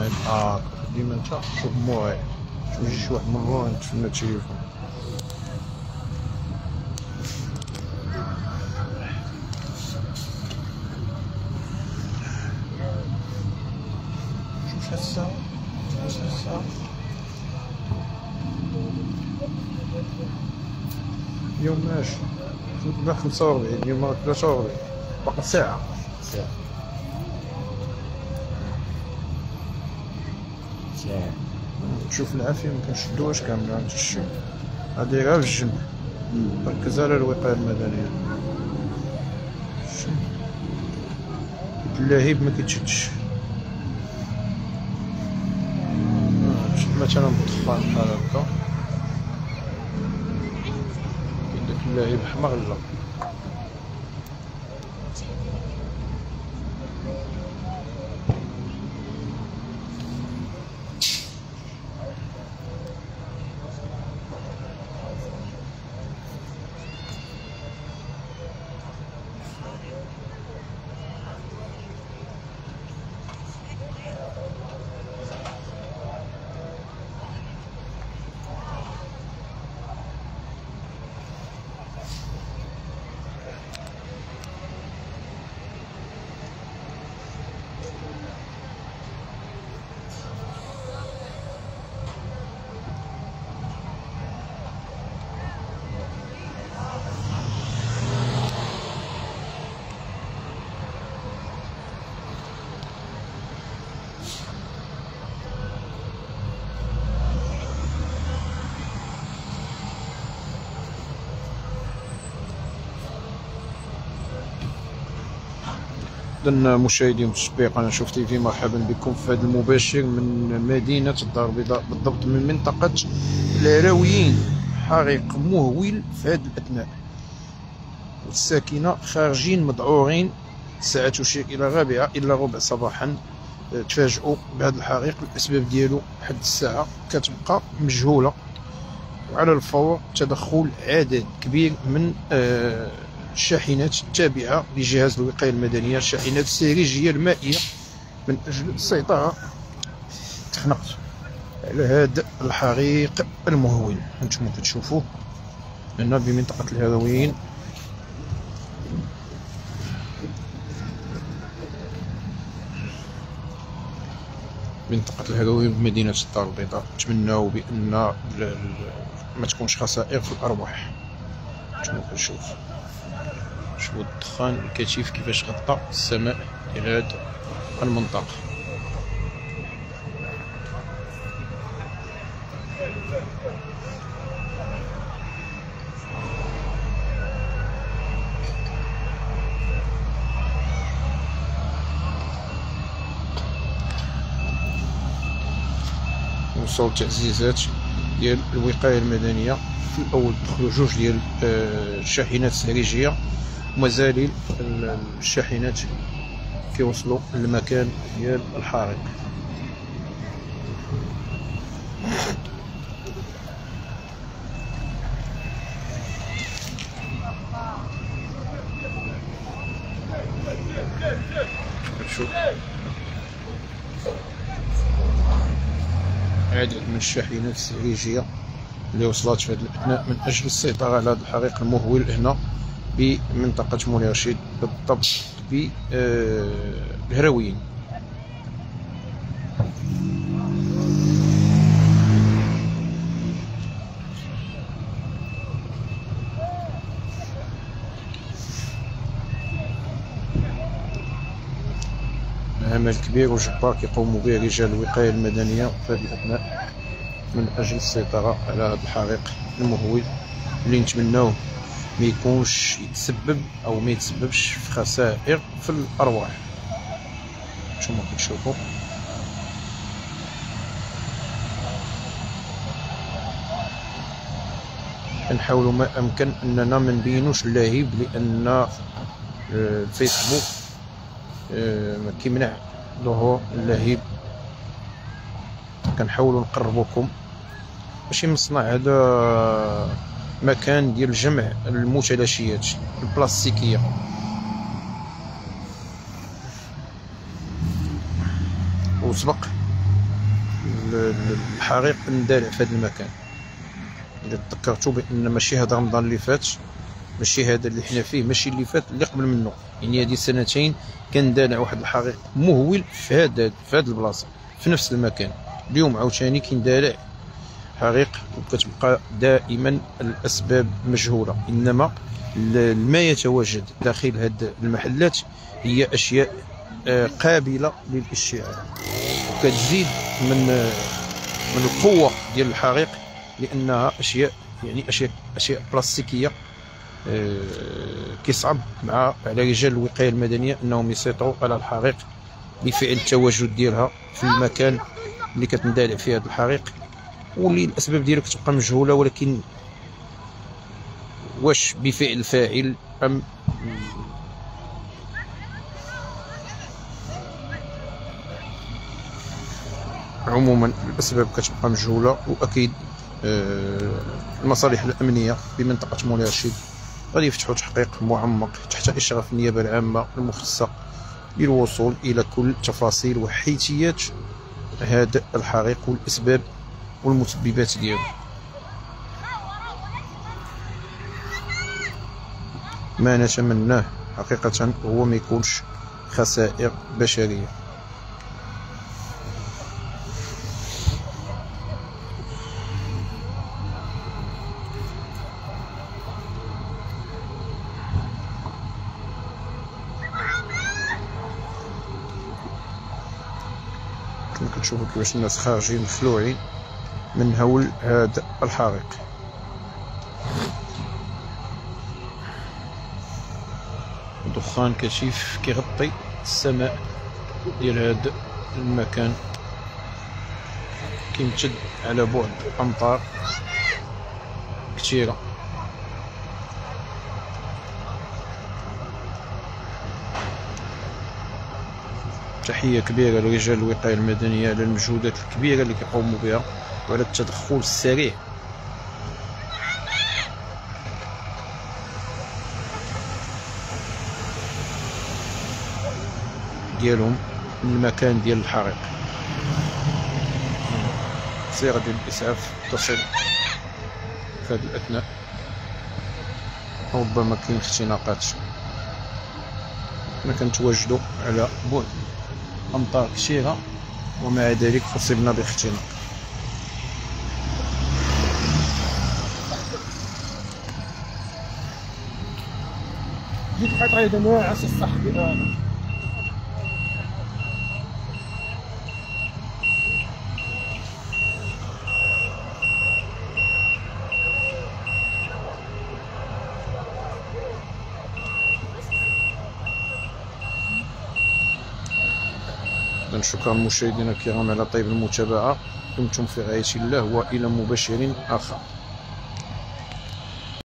كمال ديما انت شوف موعد، شوف يجي شي واحد من الورا يتفنى التليفون. شوف هاد الساعة، شوف هاد الساعة اليوم ماشي كنا 45، اليوم راه 43، باقي ساعة. تشوف العافية مكنشدوهاش كاملة، هاد الشي هادي غير في الجنب، ركز على الوقاية المدنية. اللهيب مكيتشدش، مثلا بالدخان بحال هكا، داك اللهيب حمر لا. إذن مشاهدي ومتابعي قناة شوف تيفي، مرحبا بكم في هذا المباشر من مدينة الدار البيضاء، بالضبط من منطقة الهراويين. حريق مهول في هذه الأثناء، والساكنة خارجين مذعورين. الساعة تشير إلى 4:45 صباحا تفاجؤوا بهذا الحريق. الأسباب ديالو حد الساعة كتبقى مجهولة، وعلى الفور تدخل عدد كبير من الشاحنات التابعة لجهاز الوقاية المدنية، الشاحنات السريجية المائية، من أجل السيطرة تخنقت على هذا الحريق المهول. هانتوما كتشوفوا هنا بمنطقة الهراويين. منطقة الهراويين بمدينة الدار البيضاء. نتمناو بأن ما تكونش خسائر في الأرواح. هانتوما كتشوفوا، شوفوا الدخان الكثيف كيفاش غطى السماء ديال هاد المنطقة. وصلوا التعزيزات ديال الوقاية المدنية. في الأول دخلوا جوج ديال الشاحنات السريجية، ومازال الشاحنات كيوصلوا للمكان ديال الحريق. شوف عدد من الشاحنات السريجية اللي وصلت في هذه الأثناء من أجل السيطرة على هذا الحريق المهول هنا بمنطقة مولاي رشيد، بالضبط بالهراويين. عمل كبير وجبار كيقوموا به رجال الوقاية المدنية في هذه الأثناء من أجل السيطرة على هذا الحريق المهول، اللي نتمناوه ما يكونش يتسبب أو ما يتسببش في خسائر في الأرواح. نتوما كتشوفوا كنحاولوا ما أمكن أننا ما نبينوش اللهيب، لأن الفيسبوك ما كيمنع ظهور اللهيب. كنحاولوا نقربوكم. ماشي مصنع، هذا مكان ديال جمع المتلاشيات البلاستيكيه. وسبق الحريق اندلع في هذا المكان. اذا تذكرتوا بان ماشي هذا رمضان اللي فات، ماشي هذا اللي حنا فيه، ماشي اللي فات، اللي قبل منه، يعني هذه سنتين كان دالع واحد الحريق مهول في هذا البلاصه في نفس المكان. اليوم عاوتاني كيندالع حريق، وكتبقى دائما الاسباب مجهوله، انما ما يتواجد داخل هاد المحلات هي اشياء قابله للاشتعال، وكتزيد من القوه ديال الحريق، لانها اشياء يعني اشياء بلاستيكيه. كيصعب على رجال الوقايه المدنيه انهم يسيطروا على الحريق بفعل التواجد ديالها في المكان اللي كتندلع فيه هذا الحريق، واللي الاسباب ديالو كتبقى مجهوله، ولكن واش بفعل فاعل ام عموما الاسباب كتبقى مجهوله. واكيد المصالح الامنيه بمنطقه مولاي رشيد غادي يفتحوا تحقيق معمق تحت اشراف النيابه العامه المختصه للوصول الى كل تفاصيل وحيثيات هذا الحريق والاسباب والمسببات ديالو. ما نتمناه حقيقه هو ما يكونش خسائر بشريه. كما كتشوفوا كيفاش الناس خارجين مخلوعين من هول هذا الحريق. دخان كثيف كيغطي السماء ديال هذا المكان، كيمتد على بعد امتار كثيره. تحية كبيرة لرجال الوقاية المدنية على المجهودات الكبيرة اللي كيقوموا بها وعلى التدخل السريع ديالهم للمكان ديال الحريق. سيارة ديال الإسعاف تصل في هذه الأثناء، ربما كاين اختناقات. حنا كنتواجدوا على بعد أمتار كثيرة ومع ذلك أصبنا باختناق. ديك القطعة هذا ناعس الصح شكرا مشاهدينا الكرام على طيب المتابعة. دمتم في رعاية الله وإلى مباشر آخر.